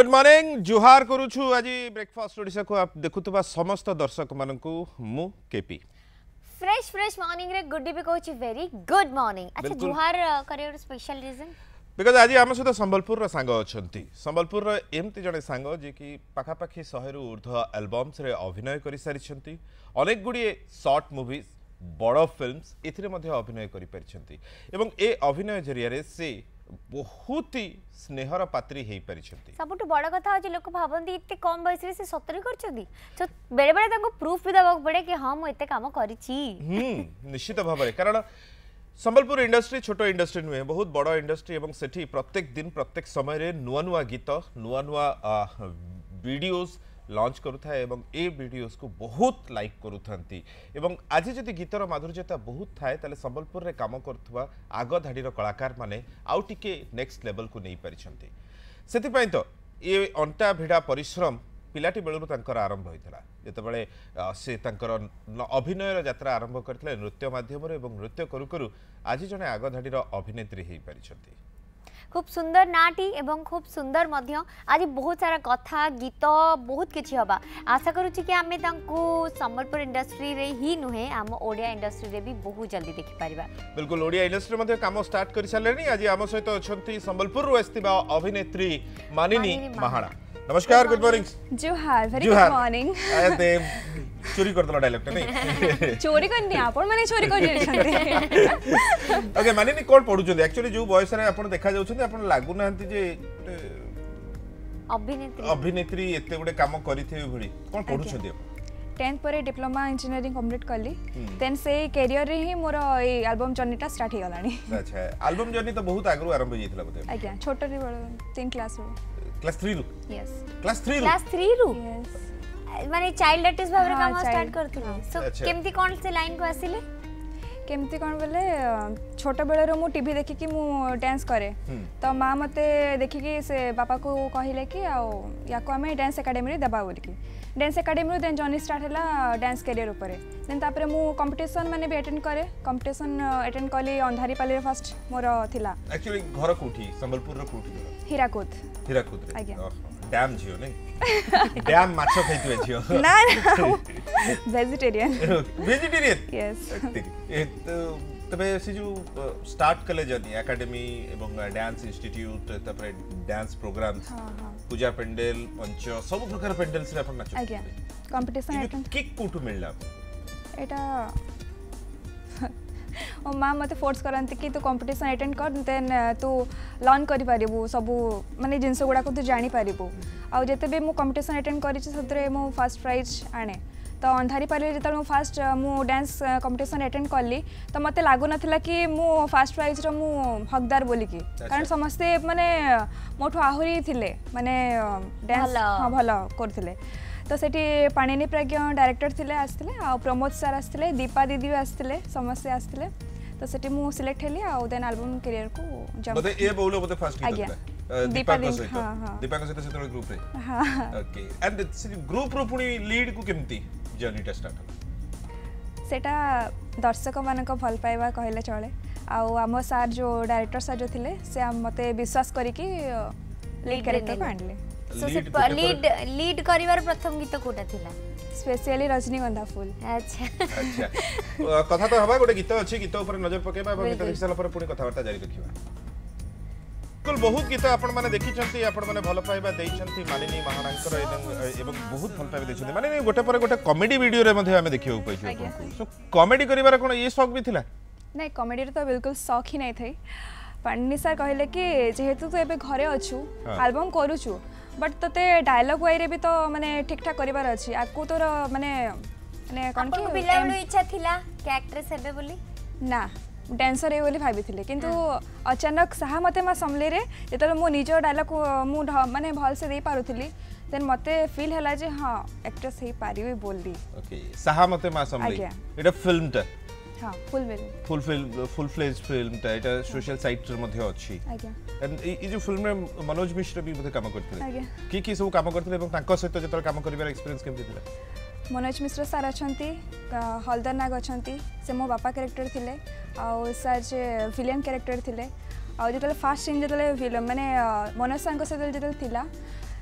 Good morning जुहार करूछु आज breakfast Odisha को आप देखुतबा समस्त दर्शक मानकु मु केपी फ्रेश फ्रेश मॉर्निंग रे गुड भी कहूची वेरी गुड मॉर्निंग। अच्छा जुहार करे स्पेशल रीजन बिकॉज आज आम सहित संबलपुर रो सांग अछंती। संबलपुर रो एमती जने सांग जे कि पाखापाखी 100 रु ऊर्ध्व एल्बम्स रे अभिनय करि सारिछंती। अनेक गुडी शॉर्ट मूवीज बड़ फिल्म्स एथिरे मध्ये अभिनय करि परिछंती एवं ए अभिनय जरिया रे से बहुत ही स्नेहर पात्री हेई परिछंती। सबटु बड़ कथा जे लोक भाबंती इते कम बयस रे से सतरी करछंती तो बेरे बेरे ताको प्रूफ भी दबाक पड़े कि हां मु एते काम करिछि। निश्चित भाव में कारण संबलपुर इंडस्ट्री छोट इंडस्ट्री नुहे बहुत बड़ इंडस्ट्री एवं सेठी प्रत्येक दिन प्रत्येक समय रे नुआ नुआ गीत नुआ नुआ वीडियोस लॉन्च करुथा एवं ए वीडियोस को बहुत लाइक करुथांती एवं आज जदि गीतर माधुर्यता बहुत थाए ताले संबलपुर रे काम करथुवा आग धाडीर कलाकार माने आउ टिके नेक्स्ट लेवल को नहीं परिछंती। सेति पई तो ए अंटा भिड़ा परिश्रम पिलाटी बेलू तांकर आरंभ होइतला जेतेबेले से तांकर अभिनयर यात्रा आरंभ करथिले नृत्य माध्यम रे एवं नृत्य करू करू आज जने आग धाडीर अभिनेत्री हेई परिछंती। खूब सुंदर नाटी एवं खूब सुंदर मध्य आज बहुत सारा कथा गीत बहुत किछि हबा आशा करूछि कि आमे तांको संबलपुर इंडस्ट्री रे ही नुहे आम ओडिया इंडस्ट्री रे भी बहुत जल्दी देखि परिबा। बिल्कुल ओडिया इंडस्ट्री मध्ये काम स्टार्ट करि सालेनी। आज आम सहित अछंती संबलपुर रो आस्तिबा अभिनेत्री मानिनी महाना। नमस्कार गुड मॉर्निंग जुहार वेरी गुड मॉर्निंग। आते चोरी कर दला डायलॉग नहीं चोरी करनी आपण माने चोरी कर छथि। ओके मानिनी कोन पढु छथि एक्चुअली जो वॉइस रे आपण देखा जाउ छथि आपण लागु नांती जे अभिनेत्री एते गुडे काम करिथे भडी कोन पढु छथि आपण 10th पर डिप्लोमा इंजीनियरिंग कंप्लीट कली देन से करियर रे ही मोर ए एल्बम जर्नीटा स्टार्ट हे गलानी। अच्छा एल्बम जर्नी तो बहुत आगरु आरंभ होइतला बते आज्ञा छोट रे 3 क्लास रो क्लास 3 रो यस क्लास 3 रो यस माने चाइल्ड आर्टिस्ट भाबरे काम स्टार्ट करथि सो केमती कोन से लाइन को आसिले केमती कोन बोले छोट बेले रो मु टीवी देखि कि मु डांस करे तो मां मते देखि कि से पापा को कहिले कि आ याको हमें डांस एकेडमी रे दबा बोल कि डांस एकेडमी रो देन जर्नी स्टार्ट हला डांस करियर ऊपर देन तापरे मु कंपटीशन माने भी अटेंड करे कंपटीशन अटेंड कली अंधारी पाली रे फर्स्ट मोर थिला। एक्चुअली घर कोठी संबलपुर रो कोठी हीराकुद रे आज्ञा डैम जियो नहीं डैम माछो खैतुए जियो ना वेजिटेरियन यस तबे से जो स्टार्ट कले जर्नी एकेडमी एवं डांस इंस्टीट्यूट तपरे डांस प्रोग्राम्स पूजा पेंडेल पंच सब प्रकार पेंडेल्स रे अपन नाचो आज्ञा कंपटीशन अटेंड किक कोठु मिलला एटा ओ मां मते फोर्स करंती कि तू कंपटीशन अटेंड कर देन तू लर्न करि पारिबू सब माने जिंस गुडा को तू जानि पारिबू आ जते बे मु कंपटीशन अटेंड करिछि सतरे मु फर्स्ट प्राइज आने तो अंधारी पाली जते मु फर्स्ट मु डांस कंपटीशन अटेंड करली तो मते लागु नथिला कि मु फर्स्ट प्राइज रो मु हकदार बोली कि कारण समस्ते माने मोठो आहुरी थिले माने डांस हां भलो करथिले तो सेठी पाणिनी प्रज्ञ डायरेक्टर थिले आस्थिले आ प्रमोद सर आस्थिले दीपा दीदी आस्थिले समस्त आस्थिले तो सेठी मु सिलेक्ट हेली आ देन एल्बम करियर को जम बते ए बोलो बते फर्स्ट आज्ञा दीपा को सहित दीपा को सहित सेतरे ग्रुप रे हां ओके एंड ग्रुप रो पुनी लीड को केमती जर्नी टा स्टार्ट हो सेटा दर्शक मान को भल पाइबा कहले चले आ हम सर जो डायरेक्टर सर जो थिले से मते विश्वास करी कि लीड कैरेक्टर को आनले सो से लीड करिवार प्रथम गीत कोटा थिला स्पेशली रजनीगंधा फूल। अच्छा अच्छा कथा तो हवा गोटे गीत अछि गीत ऊपर नजर पकेबा एवं गीत देखिसाला पर पुनी कथा वार्ता जारी रखिबा। कुल बहुत गीत आपण माने देखिछंती आपण माने भल पाइबा देइछंती मानिनी महानांकर एवं बहुत भल पाइबा देइछंती माने गोटे पर गोटे कॉमेडी वीडियो रे मध्ये हमें देखियो पाइछु सो कॉमेडी करिवार कोन ये शौक भी थिला नहीं कॉमेडी रे तो बिल्कुल शौक ही नहीं थई पाणिनी सर कहले कि जेहेतु तू एबे घरे अछु एल्बम करूछु बट तते डायलॉग वाई रे भी तो माने ठीक ठाक करिवार अछि आकु तोर माने माने कोन कि बिलाउडो इच्छा थिला कि एक्ट्रेस हेबे बोली ना डांसर हे बोली भाबिथिले किंतु अचानक साहा मते मा समले रे जेतले मो निजो डायलॉग मु माने भल से दे पारुथिली देन मते फील हला जे हां एक्ट्रेस हे पारिबे बोलली। ओके साहा मते मा समले एटा फिल्म ता हां फुल फ्लेज फिल्म ता एटा सोशल साइट रे मध्ये अछि आज्ञा एंड ई जो फिल्म रे मनोज मिश्र भी मध्ये काम करथिले आज्ञा की सब काम करथिले एवं तांको सहित जेतले काम करिवार एक्सपीरियंस केमति थिला। मनोज मिश्र सर अछंती हलदर नाग अछंती से मो बापा कैरेक्टर थिले आ सर जे विलेन कैरेक्टर थिले आ जेतले फास्ट सीन जेतले फिल्म माने मनोज सर को सहित जेतले थिला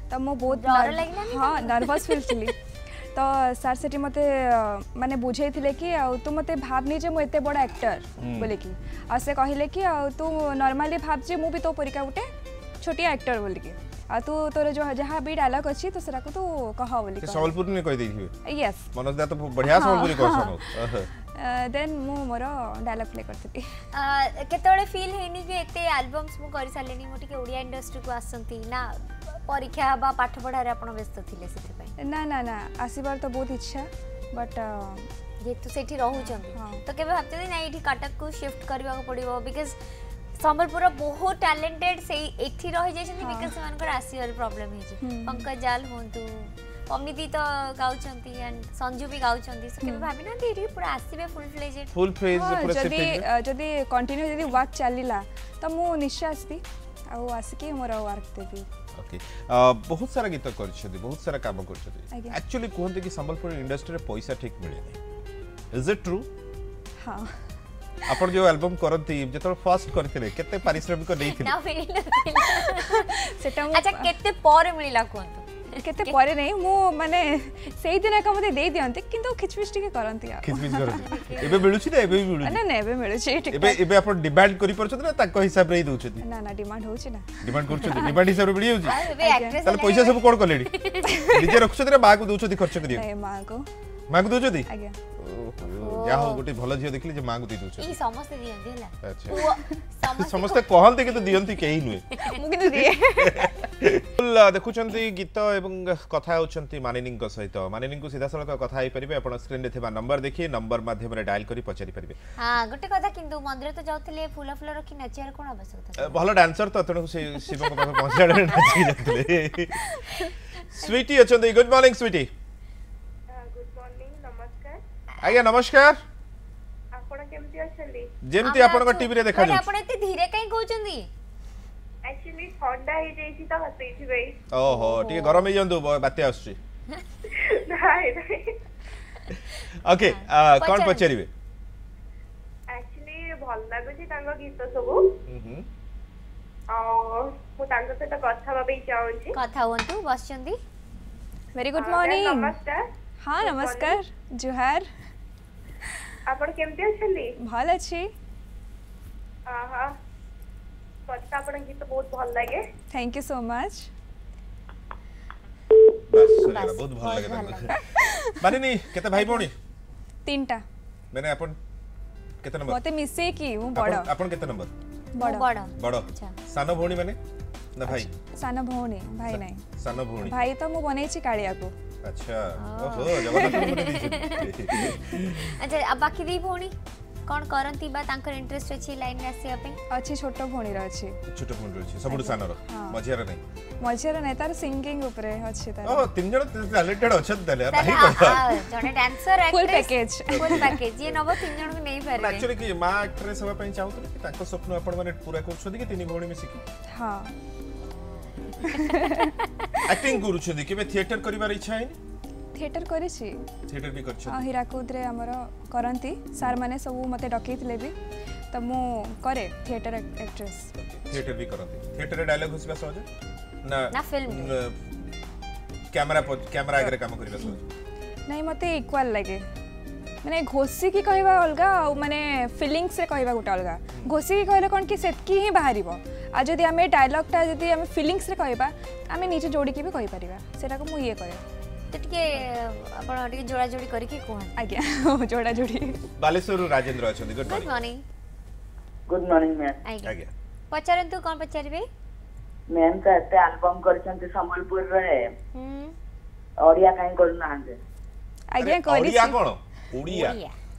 तो मो बहुत डर लागलानी हाँ नर्वस फील थी तो सर सेठी मते माने बुझे थिले कि तू मते भावनी जे मु एते बड़ा एक्टर बोले कि आ से कहिले कि तू नॉर्मली भाब जे मु भी तो परिका उठे छोटिया एक्टर बोले कि आ तू तोर जो जहाँ भी डायलॉग अच्छी तो सरा को तू कह बोली संबलपुर ने कह दी यस मनोज दा तो बढ़िया संबलपुरी कहसन देन मु मोर डायलॉग प्ले करथि केतोळे फील हेनी कि एते एल्बम्स मु करि सालेनी मोटी के ओडिया इंडस्ट्री को आसंती ना परीक्षा बा पाठ पढ़ा रे आपण व्यस्त थिले सेति पई ना ना ना आसीबार तो बहुत इच्छा बट जेतु सेठी रहू चंदी तो केबे भाबते ना एठी कटक को शिफ्ट करबा को पड़िबो बिकॉज़ संबलपुर बहुत टैलेंटेड से एठी रहि जायछन्ती बिकॉज़ मानकर आसीबार प्रॉब्लम हे जे पंकज जाल होंतु अमिति तो गाउछन्ती एंड संजू भी गाउछन्ती सो केबे भाबी ना एठी पूरा आसीबे फुल फ्लेज पूरा जदी जदी कंटिन्यू जदी वर्क चलिला तो मु निश्चय आसबी आ आसिके मोर वर्क देबी ओके बहुत सारा गीत करछथि बहुत सारा काम करछथि एक्चुअली कहते कि संबलपुर इंडस्ट्री रे पैसा ठीक मिले नहीं इज इट ट्रू हां आपण जो एल्बम करंती जतो फर्स्ट करथिले केते पारिश्रमिक देइथिले ना सेटा अच्छा केते पर मिलिला कोन केते परे नहीं मु माने सेही दिन का मते देई दियंती किंतु खिचपिच टिके करंती आ खिचपिच करंती एबे मिलुछि ना एबे भी मिलुछि ना ना एबे मिलुछि ठीक एबे एबे आपण डिमांड करि परछत ना ताको हिसाब रे दउछथि ना ना डिमांड होछि ना डिमांड करछथि डिमांड हिसाब रे मिली होछि एबे एक्ट्रेस ताले पैसा सब कोन करलेडी निजे रखछथि ना मां को दउछथि खर्च करियो नहीं मां को दउछथि आज्ञा या हो गोटे भलो झियो देखली जे मां को दे दउछथि ई समस्त दियंती हला अच्छा समस्त कहंते कि तो दियंती केही नुए मु किनु दिए देखुचंती गीत एवं कथा होचंती मानिनी सहित मानिनी को सीधा सड़क कथा होई परिबे आपण स्क्रीन रे थिबा नंबर देखि नंबर माध्यम रे डायल करी पचारि परिबे हां गोटे कथा किंतु मंदिर तो जाउतले फूल फूल रखी नचियार कोन आवश्यकता भलो डांसर तो तणु से शिव को पास पहुंचाडे नाचि जातले स्वीटी अचंती गुड मॉर्निंग स्वीटी आज्ञा नमस्कार आपण केमती अछली जेमती आपण को टीवी रे देखा जाउ आपण एते धीरे काई कहउचंदी एक्चुअली ठंडा ही जेसी त हसई छी भाई ओहो ठीक गरम ही जंदु बाते आछी नाही नाही ओके कोन पचरिबे एक्चुअली भल लागु छी तांगो गीत सबु आ मु तांगो से त कथा बाबे चाहू छी कथा होंतु बसचंदी वेरी गुड मॉर्निंग नमस्कार हां नमस्कार जुहार आपण केमती अछली भल अछि आहा कथा आपण गीत बहुत भल लागे थैंक यू सो मच बस सरीला बहुत भल लागे मानिनी केते भाई भौणी तीनटा मैंने अपन केते नंबर मते मिसे की हूं बड़ अपन केते नंबर बड़ बड़ सानो भौणी माने ना भाई सानो भौणी भाई नहीं सानो भौणी भाई तो मु बनै छी कालिया को अच्छा ओहो जगन्नाथ बने दी अच्छा अब बाकी दी भौणी कोन करंती बा तांकर इंटरेस्ट अछि लाइन में आसी अपे अछि छोटो भौणी रा अछि छोटो भौणी रा अछि सबुड सानो रा मझियार नहीं मझियार नहीं तार सिंगिंग ऊपर अछि तार ओ तीन जण टैलेंटेड अछत तले भाई हां जने डांसर एक्ट्रेस फुल पैकेज ये नबो तीन जण को नहीं पारे एक्चुअली कि मां एक्ट्रेस होबा पई चाहू कि ताको स्वप्न आपण माने पूरा करछथि कि तीन भौणी मिसी हां एक्टिंग करूछथि कि थिएटर करिवार इच्छा है थिएटर करी छी थिएटर भी करछ हीराकुद रे हमर करंती सर माने सब मते डकैतले भी त मु करे थिएटर एक्ट्रेस थिएटर भी करंती थिएटर रे डायलॉग हुसबा सहज ना फिल्म कैमरा आगे काम करिबा सहज नहीं मते इक्वल लागे माने घोसी की कहबा अलगा आ माने फीलिंग्स रे कहबा गुटा अलगा घोसी की कहले कोन कि सेतकी ही बाहरिबो आ जदी हमें डायलॉग ता जदी हमें फीलिंग्स रे कहबा हमें नीचे जोड़ी के भी कहि परिबा सेटा को मु ये करे तो टिके आपण टिके जोड़ा जोड़ी करी के कोन आज्ञा जोड़ा जोड़ी बालेश्वर राजेंद्र अछंदी good morning good morning ma'am आज्ञा पचारंतु कोन पचारबे मैम तो एते एल्बम करछंती संबलपुर रे ओडिया काई करना आंजे आज्ञा करी ओडिया कोन ओडिया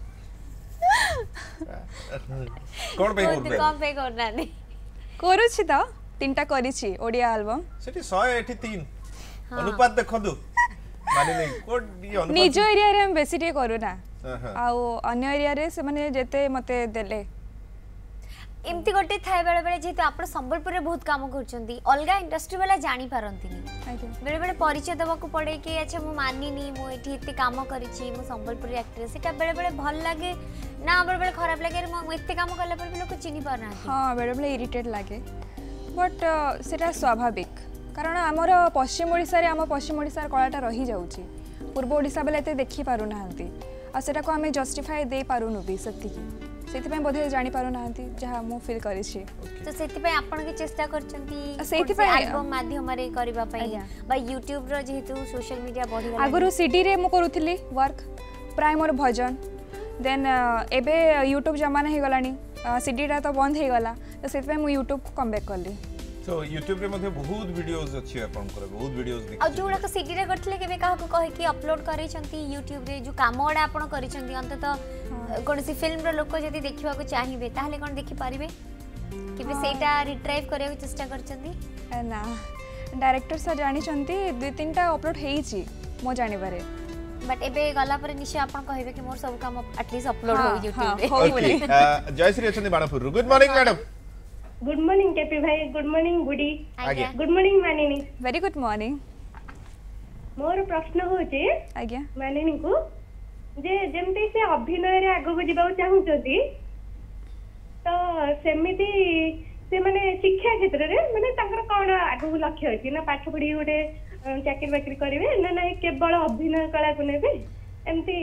कोन पे करबे कोन पे करना नहीं करू छी त तीनटा करी छी ओडिया एल्बम सेठी 183 अनुपात देखदु माने नहीं कोड ये अनुपात निजो एरिया रे हम बेसी टे करू ना आ अन्य एरिया रे से माने जेते मते देले एमती गोटे थाए बेले बेले जेतु आपण संबलपुर रे बहुत काम करचंती अलगा इंडस्ट्री वाला जानि पारंतीनी बेले बेले परिचय देबा को पड़े कि अच्छा मु मानिनी मु एठी एते काम करिछि मु संबलपुर एक्ट्रेस एटा बेले बेले भल लागे ना बेले बेले खराब लागे मु एते काम करला पर लोग चिनि पारना हां बेले बेले इरिटेट लागे बट सेटा स्वाभाविक कारण आमर पश्चिम ओडिशा रे आम पश्चिम ओडिशा कलाटा रही जाउची पूर्व ओडिशा बेले एते देखि पारु नाहंती आ सेटा को हमें जस्टिफाई दे पारुनु भी सेतिकी सेति बोधे जानी पारु नाहंती जहाँ मु फील करी छी तो सेति आपण के चेष्टा करचंती सेति एल्बम माध्यम रे करबा पई बा YouTube रो जेहेतु सोशल मीडिया बढ़ी गला आगुरु CD रे मु करूथिली वर्क प्राय मोर भजन देन एबे YouTube जमाना हे गलानी CD रा तो बंद हे गला तो सेति मु YouTube को कम बैक करली सो YouTube रे मध्ये बहुत वीडियोस अछि आपन करे बहुत वीडियोस देखि आ जोडा को CD रे करथले केबे काहा को कहे कि अपलोड करै छंती YouTube रे जो कामोडा आपण करै छंती अंत तो कोनसी फिल्म रो लोक जदी देखिबा को चाहिबे ताहले कोन देखि पारिबे केबे सेटा रिट्राइव करे को चेष्टा करचंती ना डायरेक्टर सर जानि छंती 2-3 टा अपलोड हेई छी मो जानि बारे बट एबे गला पर निश्चय आपण कहबे कि मोर सब काम एटलीस्ट अपलोड हो YouTube रे ओके जयश्री अछंती Banapur good morning madam good morning KP भाई गुड मॉर्निंग गुडी आगे good morning Manini very good morning मोर प्रश्न होचे आज्ञा मानिनी को जे जेमती से अभिनय रे आगो को जिबाउ चाहुचोती तो सेमिति से माने शिक्षा क्षेत्र रे माने ताकर कोन आगो लक्ष्य अछि ना पाठ पढी गोटे चाकरी बाकरी करिवे ना ना केवल अभिनय कला को नेबे एमती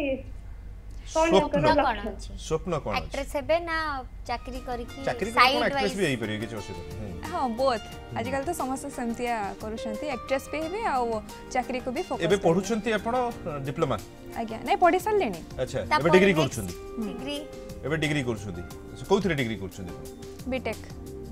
स्वप्न कोन एक्ट्रेस हेबे ना चाकरी करी की साइड एक्ट्रेस भी एई परियो कि असुविधा हां बोथ आजकल तो समस्त सेमतिया करूछंती एक्ट्रेस पे हेबे आ चाकरी को भी फोकस एबे पढुछंती आपण डिप्लोमा आज्ञा नै पढी सल्लेनी अच्छा एबे डिग्री करूछंती डिग्री एबे डिग्री करूछंती कोथरे डिग्री करूछंती बीटेक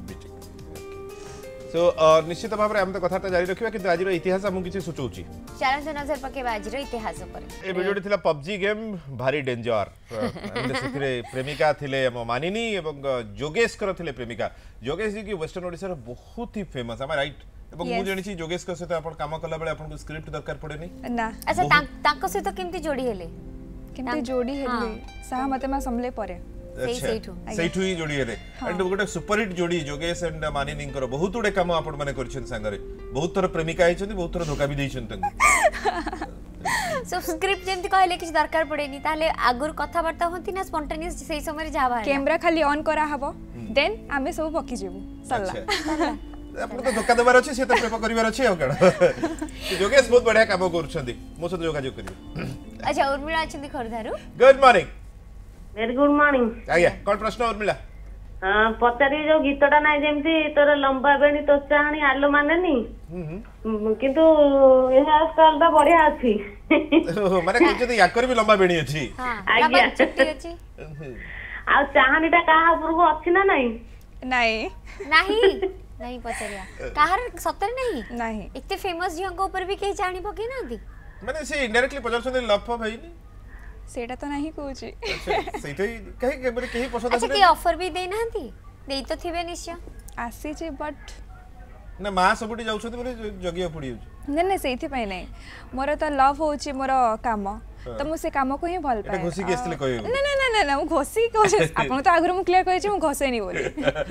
सो निश्चित भाव में हम तो कथा जारी रखिबा किंतु आज इतिहास हम किछि सोचौची चलो नजर पकेबा आज इतिहास पर ए वीडियो थिला PUBG गेम भारी डेंजर हमने सेथिरे प्रेमिका थिले हम मानिनी एवं जोगेश कर थिले प्रेमिका जोगेश जी की वेस्टर्न ओडिसा रे बहुत ही फेमस हम राइट एवं मु जणी छी जोगेश को सहित आपण काम कला बेले आपण को स्क्रिप्ट दरकार पड़े नहीं ना अच्छा तांको सहित केमती जोड़ी हेले केमती जोड़ी हेले साहा मते मा समले परे सेठु ही जोड़ी हेले एंड गोटे सुपर हिट जोड़ी जोगेश एंड मानिनी कर बहुत गुडे काम आपण माने करछन संगरे बहुत थर प्रेमिका आइछन बहुत थर धोका भी दैछन तंग सो स्क्रिप्ट जेमती कहले किछ दरकार पड़ेनी ताले आगुर कथा वार्ता होंती ना स्पॉन्टेनियस सेही समय जा बाहर कैमरा खाली ऑन करा हबो देन आमे सब पकी जेबू सल्ला आपण तो धोका देबार अछि से तो प्रेम करिवार अछि आ कण जोगेश बहुत बढ़िया काम करछंती मो सहित योगाजोग करियो अच्छा उर्मिला अछंती खरधारू good morning very good morning आज्ञा कोन प्रश्न उर्मिला हां पचारी जो गीतटा नाही जेमती तोर लंबा बेणी तो चाहणी आलो मानेनी किंतु एहा स्टाइल ता बढ़िया अछि माने कहते याकर भी लंबा बेणी अछि हां आज्ञा छुट्टी अछि आ चाहनीटा काहा ऊपर को अछि ना नाही नाही नाही नहीं पचरिया काहर सतर नहीं नहीं इतने फेमस जियो को ऊपर भी कहीं जानी पके ना दी माने से इनडायरेक्टली पचारछन लफ भाई नी सेटा तो नहीं कहूची सही कहीं के बरे कहीं पसंद अच्छा की ऑफर भी देना थी देई तो थिबे निश्चय आसी जे बट ना मा सबटी जाउछथि बोले जगिया पड़ी होछ नहीं नहीं सेठी पई नहीं मोर तो लव होची मोर काम तो मु से काम को ही भल पाए घोसी के असले कहयो नहीं नहीं नहीं नहीं मु घोसी को आपन तो आगुर मु क्लियर कहै छी मु घोसे नहीं बोली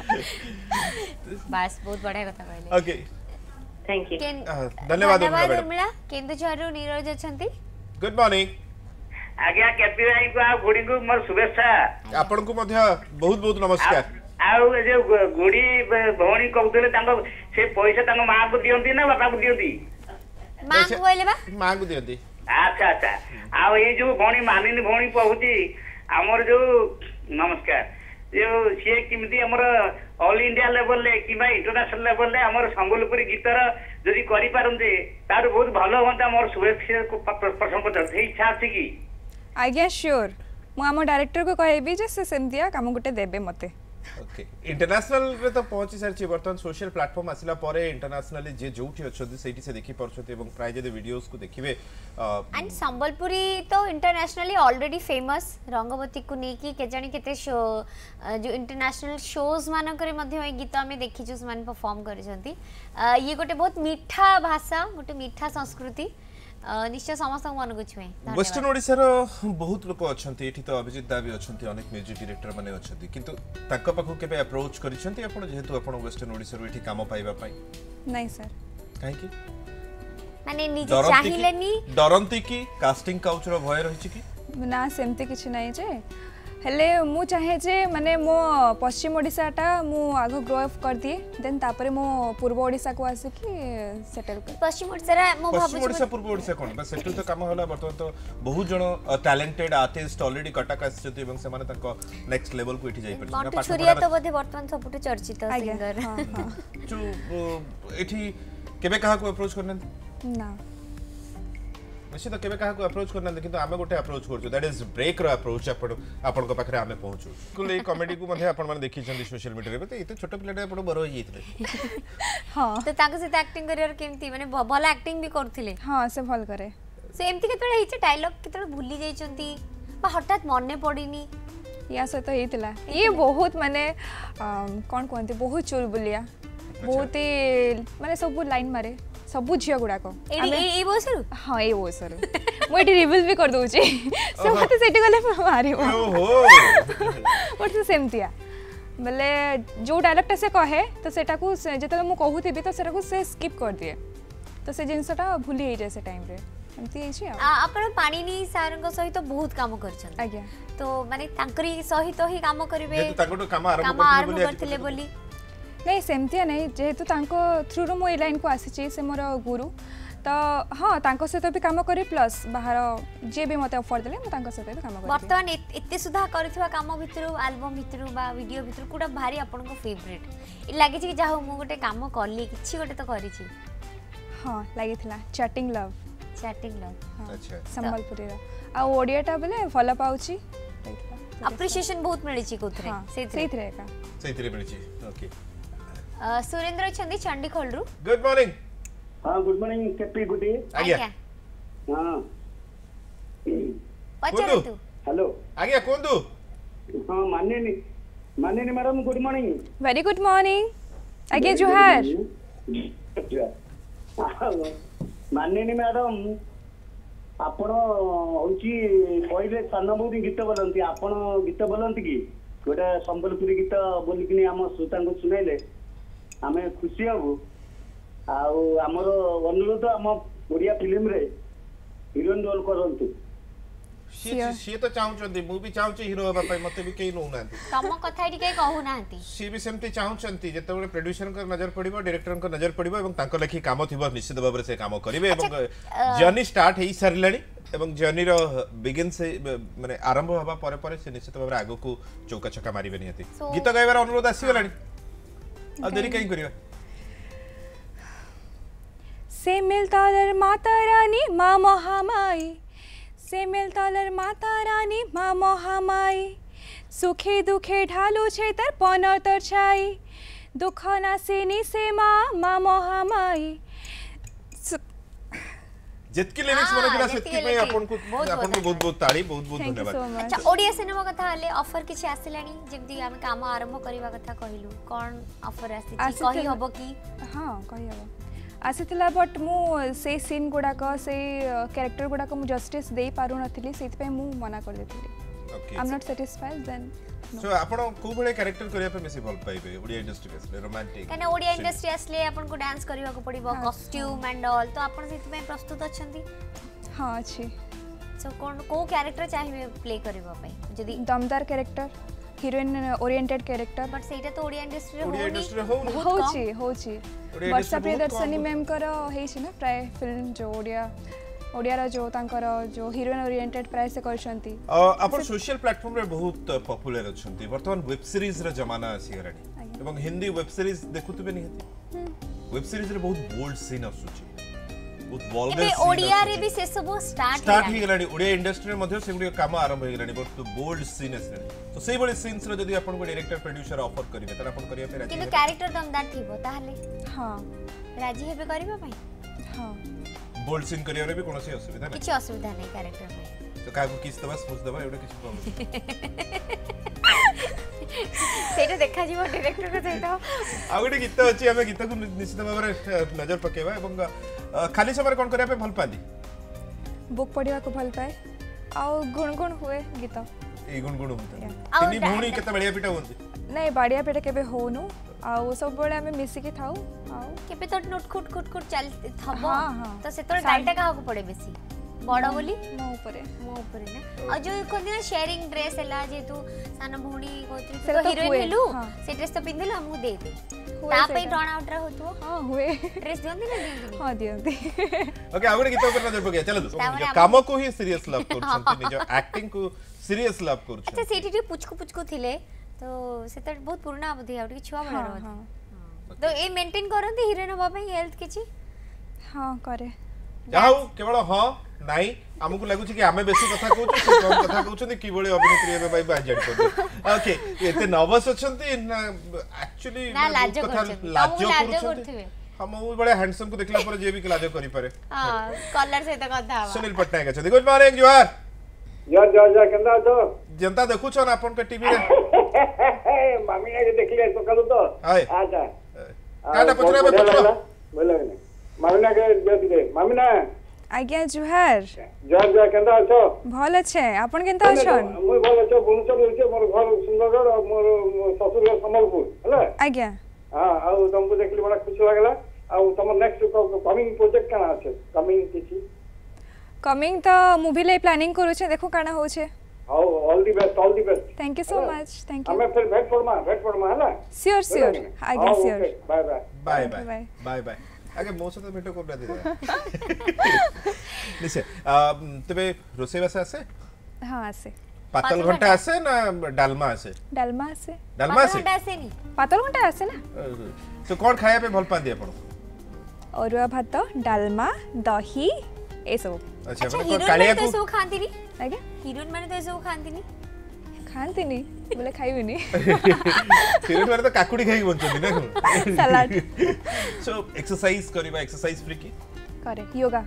बस बहुत बढ़िया कथा कहले ओके थैंक यू धन्यवाद उर्मिला केंदुझरु नीरज अछंती गुड मॉर्निंग आज्ञा केपी भाई को आ गुडी को मोर शुभेच्छा आपन को मध्य बहुत बहुत नमस्कार आउ जे गुडी भौणी कहउतले तांको से पैसा तांको मां को दियंती ना बापा को दियंती मां को बोले बा मां को दियंती अच्छा अच्छा आ ये जो भौणी मानिनी भौणी कहउची हमर जो नमस्कार जो से किमती हमर ऑल इंडिया लेवल ले किबा इंटरनेशनल लेवल ले हमर संबलपुरी गीतर जदी करि पारंते तार बहुत भलो होता मोर शुभेच्छा को प्रसंग करते इच्छा अछि की आज्ञा श्योर मु आम डायरेक्टर को कहबी जे से सेमतिया काम गुटे देबे मते ओके इंटरनेशनल रे तो पहुंची सारची बर्तन सोशल प्लेटफॉर्म आसिला परे इंटरनेशनली जे जोठी अछथि सेठी से देखि परछथि एवं प्राय जे वीडियोस को देखिबे एंड संबलपुरी तो इंटरनेशनली ऑलरेडी फेमस रंगवती को नेकी के जानी केते शो जो इंटरनेशनल शोज मानक रे मध्ये गीत हमें देखि जो मान परफॉर्म करछथि ये गोटे बहुत मीठा भाषा गोटे मीठा संस्कृति निश्चय समस्त मन को छुए वेस्टर्न ओडिसा रो बहुत लोक अछंती एठी तो अभिजीत दा भी अछंती अनेक म्यूजिक डायरेक्टर माने अछंती किंतु ताका पाखो केबे अप्रोच करिसंती आपण जेहेतु आपण वेस्टर्न ओडिसा रो एठी काम पाइबा पई नहीं सर काहे की माने निजे चाहिलेनी डरंती की कास्टिंग काउच रो भय रहिछि की ना सेमते किछ नहीं जे हेले मु चाहे जे माने मो पश्चिम ओडिसाटा मु आगो ग्रो अप कर दिए देन तापरे मो पूर्व ओडिसा को आसे कि सेटल कर पश्चिम ओडिसा रे मो पश्चिम भाबु ओडिसा पूर्व ओडिसा कोन बस सेटल तो काम होला बर्तमान तो बहुत जण टैलेंटेड आर्टिस्ट ऑलरेडी कटक आछथि एवं से माने तको नेक्स्ट लेवल को इठी जाई परछि मन्टू छुरिया तो बोधे वर्तमान सबुटे चर्चित सिंगर जो एठी केबे कहा को अप्रोच करने ना निश्चित केबे कहा को अप्रोच करना किंतु आमे गोटे अप्रोच करछु दैट इज ब्रेक रो अप्रोच आपण को पाखरे आमे पहुंचू कुल ए कॉमेडी को मध्ये आपण माने देखि छथि सोशल मीडिया रे एते छोट पिलाटे आपण बरो होई जेतले हां तो ताके से एक्टिंग करियर केमती माने भल एक्टिंग भी करथिले हां से भल करे से एमती केतळे हिचे डायलॉग केतळे भूली जाइचंती बा हठात मने पड़ीनी या से तो हेतिला ये बहुत माने कोन कोनते बहुत चुलबुलिया बहुत माने सब लाइन मारे सब झिया गुडा को ए बसरु हां ए बसरु मो एटी रिवील भी कर दोउची से मते सेटी गले मारिबो ओहो बट से सेमतिया बोले जो डायरेक्टर से कहे तो सेटा को जेतले मु कहूथिबी तो सेटा को से स्किप कर दिए तो से जिंसटा भूली हे जाय से टाइम रे एमती हे छी आपण पाणिनी सारंग सहित बहुत काम करछन आज्ञा तो माने तांकरी सहित ही काम करिवे जेतु ताको काम आरंभ करथिले बोली नहीं सेमतिया नहीं जेहेतु तांको थ्रू रो मो ए लाइन को आसी से मोर गुरु तो हाँ तांको सहित भी काम करे प्लस बाहर जे भी मते ऑफर देले मो तांको सहित भी काम करे वर्तमान एते सुधा करथिवा काम भितरु एल्बम भितरु बा वीडियो भितरु कोडा भारी आपन को फेवरेट इ लागे छी कि जाहो मो गोटे काम करली किछि गोटे तो करी छी हाँ लागिथिला चैटिंग लव अच्छा संबलपुरी रा आ ओडियाटा बोले फॉलो पाउची अप्रिशिएशन बहुत मिली छी कोथरे सेथरे मिली छी ओके सुरेंद्र छंदी चंडीखोल रु गुड मॉर्निंग हां गुड मॉर्निंग केपी गुडी आज्ञा हां पचरे तू हेलो आज्ञा कोंदु हां Manini madam good morning very good morning आज्ञा जोहार माननी मैडम आपण होची पहिले सन्नबोधी गीत बोलंती आपण गीत बोलंती कि गोटे संबलपुरी गीत बोलिकिनी आम श्रोता को सुनाइले आमे खुशी हबु आउ हमर अनुरोध आम ओडिया फिल्म रे हीरोइन रोल करंतु सी तो चाहउचंती मु भी चाहउची हीरो होबा पई मते भी केई नो नांती तम कथा एटी के कहू नांती सी भी सेमती चाहउचंती जेतेबे प्रोड्यूसर को नजर पड़िबो डायरेक्टर को नजर पड़िबो एवं तांको लेखि काम थिबो निश्चित भाबरे से काम करिवे एवं जर्नी स्टार्ट हेई सरलाणी एवं जर्नी रो बिगिन से माने आरंभ होबा परे परे से निश्चित भाबरे आगो को चौका छक्का मारिबे नियति गीत गाइबार अनुरोध आसी गलाणी आ देरी कहीं करिवा से मिलतालर माता रानी मां महामाई से मिलतालर माता रानी मां महामाई सुखे दुखे ढालू छे तर पनर तर छाई दुख नासिनी से मां महामाई जितकी लिरिक्स माने किला सेतकी पे आपन को बहुत बहुत ताली बहुत बहुत धन्यवाद अच्छा ओडिया सिनेमा कथा हले ऑफर किछि आसिलानी जेमती हम काम आरंभ करिवा कथा कहिलु कोन ऑफर आसी कहि हबो की हां कहि हबो आसीथिला बट मु से सीन गुडा को से कैरेक्टर गुडा को मु जस्टिस दे पारु नथिली सेति पे मु मना कर देथिली okay I am not satisfied then so आपण को बळे कैरेक्टर करिया पे बेसी भल पाइबे ओडिया इंडस्ट्री के रोमांटिक कने ओडिया इंडस्ट्री असले आपण को डांस करिवा को पड़िबो कॉस्ट्यूम एंड ऑल तो आपण सेति पे प्रस्तुत अछंती हां अछि सो कोन को कैरेक्टर चाहिए प्ले करबा पे जदी दमदार character heroine oriented character but सेटा तो ओडिया इंडस्ट्री रे होची वर्षा प्रियदर्शनी मैम करो हेछि ना प्राय फिल्म जो ओडिया रा जो तांकर जो हीरोइन ओरिएंटेड प्राय से करछंती अपन सोशल प्लेटफॉर्म रे बहुत पॉपुलर अछंती वर्तमान वेब सीरीज रे जमाना आसी गरानी एवं हिंदी वेब सीरीज देखुतबे निहति वेब सीरीज रे बहुत बोल्ड सीन आसुची बहुत वल्गर सीन ओडिया रे भी से सब स्टार्ट ही गलानी ओडिया इंडस्ट्री रे मध्ये सेगुडी काम आरंभ हे गलानी बहुत बोल्ड सीन आसले तो सेई बळे सीन्स रे जदी अपन को डायरेक्टर प्रोड्यूसर ऑफर करिवे त अपन करिया पे राजी किंतु कैरेक्टर दमदार थिबो ताहले हां राजी हेबे करबा पई हां बोल्ड सीन करिया रे भी कोनोसी असुविधा नै किछ असुविधा नै कैरेक्टर पई तो कागो किस दबा स्पूस दबा एवडा किछ प्रॉब्लम सेटा देखा जीवो डायरेक्टर को सेटा आ गोटे गीत अछि हमें गीत को निश्चित भाबरे नजर पकेबा एवं खाली समय कोन करिया पे भल पादी बुक पढिवा को भल पाए आ गुणगुण हुए गीत ए गुणगुण होता तिनी भूणी केते बढिया पिटा होंती नहीं बढ़िया पेटा केबे होनु आ सब बळे हमें मिसी के थाउ आ केबे तो नोट खुट खुट खुट चल थबो हां तो सेतोर डालटा का को पड़े बेसी बड़ बोली मो ऊपर मो ऊपर ना और जो कोन शेयरिंग ड्रेस हला जे तू सान भौणी कोथि सेटा तो तो हीरोइन हुए, हेलु हाँ। से ड्रेस तो पिंदिलो हमहु दे दे हुए ता सेटा। पे टर्न आउट रा होतो हां हुए ड्रेस दियंती ना दियंती हां दियंती ओके आगोटे गीत ऊपर नजर पके चलो ताପରେ निज ଆମ- काम को ही सीरियस लव करछंती निज एक्टिंग को सीरियस लव अच्छा करछंती सेठी टे पुचको थिले तो से त बहुत पुराना अवधि आ छुआ बड़ा हां रहत हां तो ए मेंटेन करंती हीरोइन होबा पे हेल्थ किछि हां करे जाऊ केवल हां नाही हमकु लागु कि आमे बेसी कथा कहउछु से कम कथा कहउछन कि बळे अभिनेत्री एबे भाई बाजार कर ओके एते नर्वस अछंती ना एक्चुअली ना लाज करछंती लाज करथिबे हम वो बड़े हैंडसम को देखला पर जे भी लाज करि पारे हां कलर से त कथा हवा सुनील पटनायक अछंती गुड मॉर्निंग जोहार जय केंदा तो जनता देखु छन आपन के टीवी रे मामी ने देखले सकालु तो हाय अच्छा काटा पचरा में पचरा बोले मामी ना के जति दे मामी ना आज्ञा जुहार जय केंदा अछो भल अच्छे आपन केनता अछन मुई भल अछो भुवनेश्वर होइछे मोर घर सुंदरगढ़ और मोर ससुर घर संबलपुर हला आज्ञा हां आ तुमको देखली बड़ा खुशी लागला आ तुम नेक्स्ट कमिंग प्रोजेक्ट काना আছে कमिंग किछि कमिंग तो मूवी ले प्लानिंग करू छे देखो काना हो छे all the best thank you so much thank you हमें फिर भेट परमा हला श्योर श्योर आज्ञा sure bye bye bye Bye. Bye bye bye आगे मो साथ भेटो कोबरा दे निसे तबे रोसे वसा आसे हां आसे पातल घंटा आसे ना डालमा आसे डालमा आसे डालमा आसे ऐसे नहीं पातल घंटा आसे ना तो कोन खाया पे भल पांदी आपण अरुआ भात डालमा दही ए सब अच्छा अच्छा मतलब हीरोइन कालिया माने तो को सब खांती नहीं आज्ञा हीरोइन माने तो सब खांती नहीं खानती नहीं बोले खाइबिनी हीरोइन माने तो काकुडी खाई बंचती ना सलाड सो एक्सरसाइज करबा एक्सरसाइज फ्री की करे योगा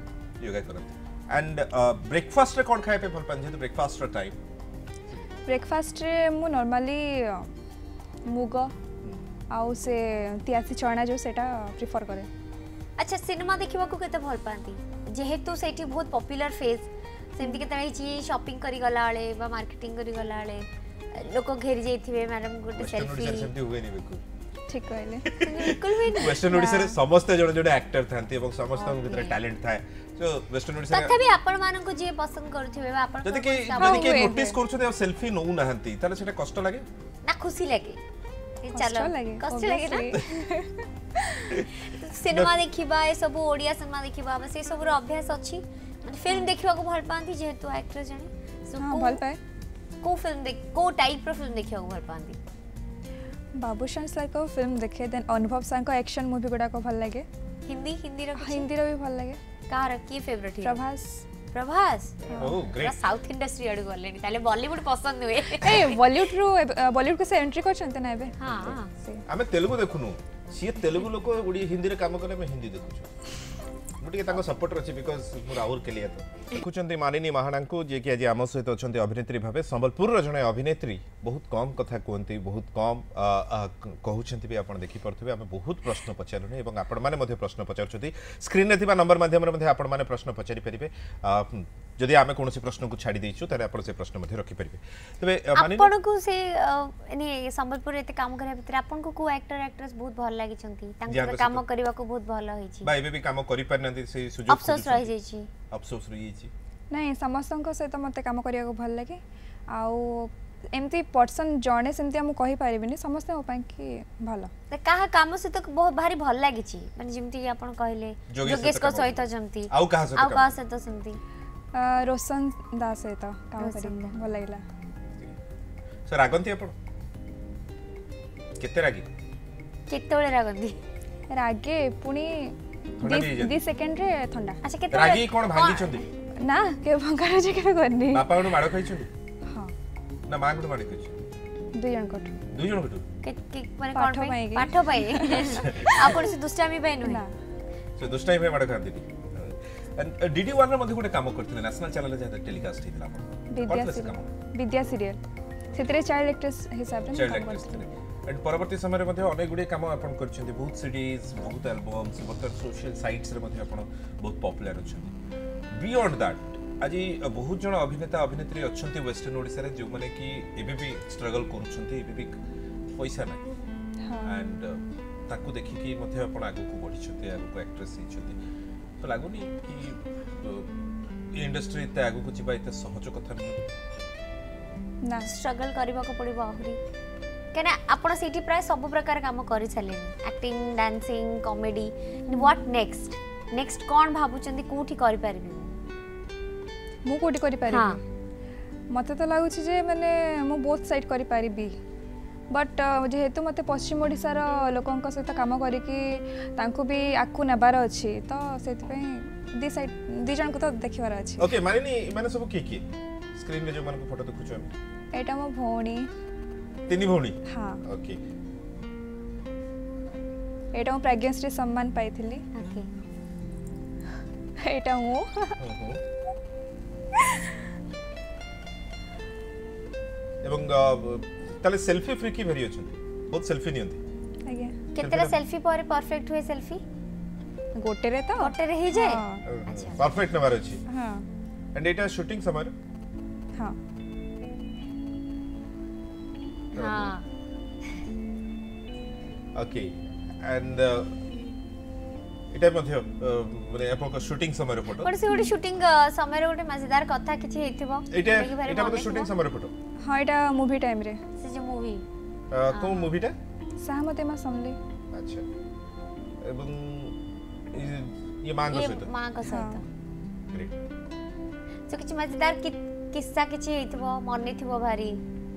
करत एंड ब्रेकफास्ट रे कोन खाया पे भल पांदी तो ब्रेकफास्ट रे टाइम ब्रेकफास्ट रे मु नॉर्मली मुग आउ से तियासी चना जो सेटा प्रिफर करे अच्छा सिनेमा देखिबा को केते भल पांती जेहेतु सेठी बहुत पॉपुलर फेस सेमती केते रही शॉपिंग करी गला वाले बा मार्केटिंग करी गला वाले लोक घेरी जाइथिबे मैडम गुड सेल्फी सेमती हुए नहीं बिल्कुल ठीक कहले बिल्कुल भी नहीं वेस्टर्न ओडिसा रे समस्त जण जण एक्टर थांती एवं समस्त भीतर टैलेंट थाए सो वेस्टर्न ओडिसा तथापि आपण मानन को जे पसंद करथिबे बा आपण जदि के नोटिस करछते और सेल्फी नौ नाहंती ताले सेटा कष्ट लागे ना खुशी लगे चलो कष्ट लगे ना सिनेमा देखिबा ए सब ओडिया सिनेमा देखिबा बस ए सब रो अभ्यास अछि फिल्म देखिबा को भल पांती जेहेतु एक्टर जने सो हां भल पाए को फिल्म देख को टाइप रो फिल्म देखिबा को भल पांती बाबूशान सर को फिल्म देखे देन अनुभव सर को एक्शन मूवी गुडा को भल लागे हिंदी रो हिंदी रो भी भल लागे कार की फेवरेट है Prabhas oh great south industry अडु गलेनी ताले बॉलीवुड पसंद हुए ए बॉलीवुड को से एंट्री करछन्ते ना एबे हां आमे तेलुगु देखुनु सी तेलुगु लोक उडी हिंदी रे काम करे मैं हिंदी देखुछु मुटिके ताको सपोर्ट रछि बिकॉज़ मु राहुल के लिए तो देखुचंती मानिनी महाना को जे कि आज आम सहित अछंती अभिनेत्री भाबे संबलपुर रो जने अभिनेत्री बहुत कम कथा कहंती बहुत कम कहउछंती भी आपण देखि परथबे आमे बहुत प्रश्न पचारने एवं आपण माने मध्ये प्रश्न पचारछथि स्क्रीन रे थिबा नंबर माध्यम रे मध्ये आपण माने प्रश्न पचारि परिबे जदि आमे कोनोसी प्रश्न को छाडी देइछु तारे आपण से प्रश्न मध्ये रखि परिबे तबे मानिनी आपण को से एनी संबलपुर एते काम करे भीतर आपण को एक्टर एक्ट्रेस बहुत भल लागि छंती तांकर काम करबा को बहुत भल होईची बा एबे भी काम करि पारनंती से सुजोग अफसोस रहि जाईची अफसोस रही नहीं समस्त सहित मत कम करने को भल लगे आमती पर्सन जड़े सेमती आम कही पारिबिनी समस्त मो कि भल कहा काम से तो बहुत भारी भल लागि छी माने जेमती आपण कहले योगेश को सहित जेमती आउ कहा से तो सेमती रोशन दास सहित काम करी भल लागला सर आगंती आपण केते रागी केतेले रागंती रागे पुनी 2 सेकंड रे ठंडा अच्छा केते रागी कोन भांगी छथि ना के भंगार जे के करनी बापा को माडो खाइ छथि हां ना मां को माडो खाइ छथि दुई जन को के माने कोन पाठ पाई आपण से दुष्टामी पाई नु ना से दुष्टामी पे माडो खांती एंड डीडी वन रे मध्ये कोटे काम करथिले नेशनल चैनल जे टेलीकास्ट हितला आपण विद्या सीरियल सेतरे चाइल्ड एक्ट्रेस हिसाब रे काम करथिले एंड परवर्ती समय मध्ये अनेक गुडे काम आपण करछन्ती बहुत सीरीज बहुत एल्बम्स बहुत सोशल साइट्स रे मध्ये आपण बहुत पॉपुलर अछन्ती बियॉन्ड दैट आज बहुत जन अभिनेता अभिनेत्री अछन्ती वेस्टर्न ओडिसा रे जो माने कि एबे भी स्ट्रगल करछन्ती एबे भी पैसा नै एंड ताकू देखि कि मध्ये आपण आगु को बढ़ी छथि आगु को एक्ट्रेस हि छथि तो लागुनी कि इंडस्ट्री इते आगु को जीवा इते सहज कथा नहीं ना स्ट्रगल करबा को पड़िबो आहुरी केना आपण सेठी प्राय सब प्रकार काम करि छले acting dancing comedy what next कोन भाबुचंदी कोठी करि परबी मु कोठी करि पारिबी मते तो लागुछि जे माने मु बोथ साइड करि पारिबी बट जेहेतु मते पश्चिम ओडिसा रो लोकंक सहित काम करी कि तांको भी आकु नेबार अछि तो सेति पई दी साइड दी जन को तो देखिबार अछि ओके माने सब की स्क्रीन रे जो मन को फोटो देखुछु हम एटा मो भौणी तीन भौणी हां ओके एटा मो प्रेगनेंसी रे सम्मान पाइथिली ओके एटा मो एवं ताले सेल्फी फ्री की भेरी अछंती बहुत सेल्फी नियंती आगे केतेरा सेल्फी पर परफेक्ट हुए सेल्फी गोटे रे ही जाए अच्छा परफेक्ट नंबर अछि हां एंड एटा शूटिंग समय हां हां ओके एंड एटा मध्ये माने आपन शूटिंग समय फोटो कोन से गोटे शूटिंग समय रे गोटे मजेदार कथा किछि हेतिबो एटा मध्ये शूटिंग समय फोटो हां एटा मूवी टाइम रे से जो मूवी को मूवी टा सहमते मा समले अच्छा एवं ये मांग सहित मां का सहित ग्रेट सो किछि मजेदार किस्सा किछि हेतिबो मने थिबो भारी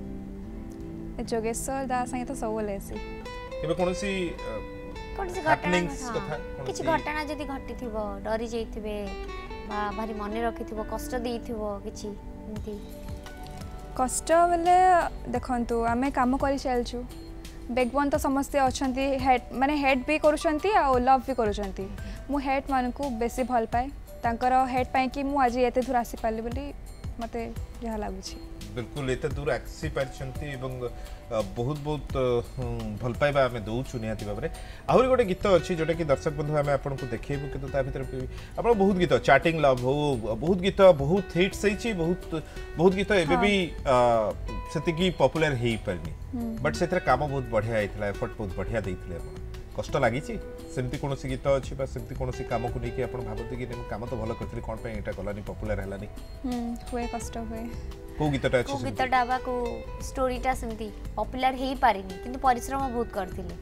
जोगेश्वर दास संगे तो सब लेसी केबे कोनसी कोनसी हैपनिंग्स घटना कथा किछि घटना जदी घटी थिबो डरी जाइथिबे बा भारी मने रखिथिबो कष्ट देइथिबो किछि एंती कष्ट बेले देखंतु आमे काम करि चलछु बैकबोन तो समस्ते अछंती हेड माने हेड भी करूछंती आ लव भी करूछंती मु हेड मान को बेसी भल पाए तांकर हेड पाए कि मु आज एते दूर आसी पाली बोली मते जहा लागुछि बिल्कुल एते दूर आसी पारछंती एवं बहुत बहुत भल पाइबा हमें दउछु नियाती बाबरे आहुरी गोटे गीत अछि जोटा कि दर्शक बंधु हमें आपन को देखैबु किंतु ता भीतर आपन बहुत गीत चैटिंग लव हो बहुत गीत बहुत हिट सहीची बहुत गीत एबे भी सेति की पॉपुलर हेई परनी बट सेतर काम बहुत बढ़िया आइतला एफर्ट बहुत बढ़िया देइतले आपन कष्ट लागिछि सेमती कोनोसी गीत अछि बा सेमती कोनोसी काम को नेकी आपन भाबते कि काम तो भलो करथि कोन पे एटा गलानी पॉपुलर हलानी हुए कष्ट हुए को गीतटा अछि को गीतटा बा को स्टोरीटा सेमती पॉपुलर हेई पारिनी किंतु परिश्रम बहुत करथिले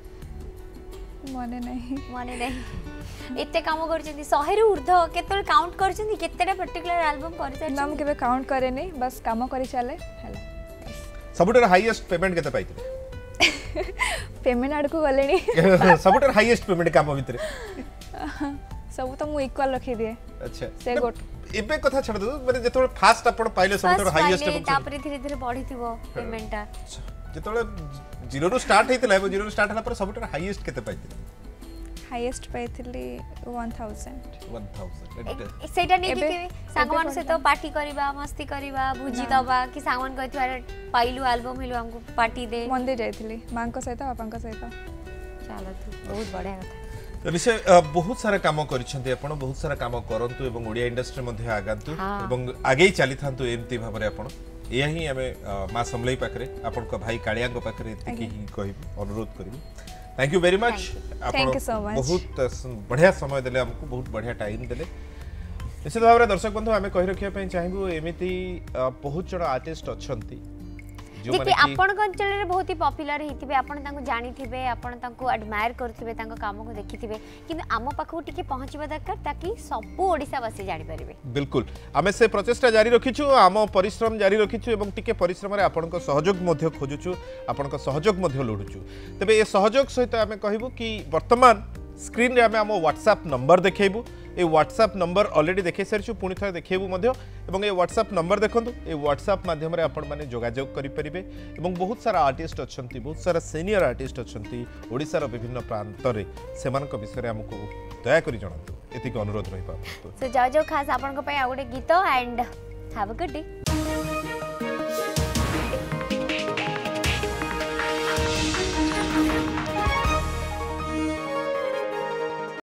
मने नहीं एते काम करछंती 100 रु ऊर्ध केतल काउंट करछंती केतेटा पर्टिकुलर एल्बम करि नाम केबे काउंट करे नहीं बस काम करि चले हला सबुटर हाईएस्ट पेमेंट केते पाइते पेमेंट आड़ को गलेनी सबुटर हाईएस्ट पेमेंट काम भीतर सब तो मु इक्वल रखी दिए अच्छा से गोट एबे कथा छड दो माने जेतोल फास्ट अपन पाइले सबुटर हाईएस्ट पेमेंट तापरे धीरे धीरे बढ़िथिबो पेमेंटटा जेतोल जीरो रो स्टार्ट हेतिला जीरो रो स्टार्ट हला पर सबुटर हाईएस्ट केते पाइते हाईएस्ट पाइथिली 1000 सेटा नै कि सांगमान से तो पार्टी करबा मस्ती करबा भुजी दबा कि सांगमान कहथवार पाइलु एल्बम हिलु हमको पार्टी दे मंदे जाइथिली मां को सहित पापा को सहित चलो तू बहुत बढ़िया कथा तो निश्चय बहुत सारा काम करिसंती आपण बहुत सारा काम करंतु एवं ओडिया इंडस्ट्री मध्ये आगंतु एवं आगे चली थांतु एमती भाबरे आपण एया ही हमें मां समलई पाखरे आपण को भाई कालिया को पाखरे एति ही कहिबो अनुरोध करिबो thank you very much thank you so much बहुत बढ़िया समय देले हमको बहुत बढ़िया टाइम देले निश्चित भाव दर्शक बंधु आम कही रखा चाहबू एमती बहुत जन आर्टिस्ट अछंती देखिए आपण अंचल रे बहुत ही पॉपुलर हेतिबे आपण तांको जानिथिबे आपण तांको एडमायर करथिबे तांको काम को देखिथिबे किंतु आम पाखो टिके पहुंचबा दरकार ताकि सब ओडिसा वासी जानि परिबे बिल्कुल आमे से प्रचेष्टा जारी रखिछु आम परिश्रम जारी रखिछु एवं टिके परिश्रम रे आपण को सहयोग मध्य खोजुछु आपण को सहयोग मध्य लोडुछु तबे ए सहयोग सहित आमे कहिबु कि वर्तमान स्क्रीन रे आमे व्हाट्सएप नंबर देखेबु ए व्हाट्सएप नंबर ऑलरेडी देखे सारिछु पुणी थरे देखेबु मध्य एवं ए व्हाट्सएप नंबर देखंतु ए व्हाट्सएप माध्यम रे आपण माने जोगाजोग करि परिबे एवं बहुत सारा आर्टिस्ट अछंती बहुत सारा सीनियर आर्टिस्ट अछंती ओडिसा रो विभिन्न प्रांत रे सेमानक विषय रे हमको दया करि जणातु एति को अनुरोध रहिबा सो जाओ खास आपण को पय आ गोटे गीत and have a good day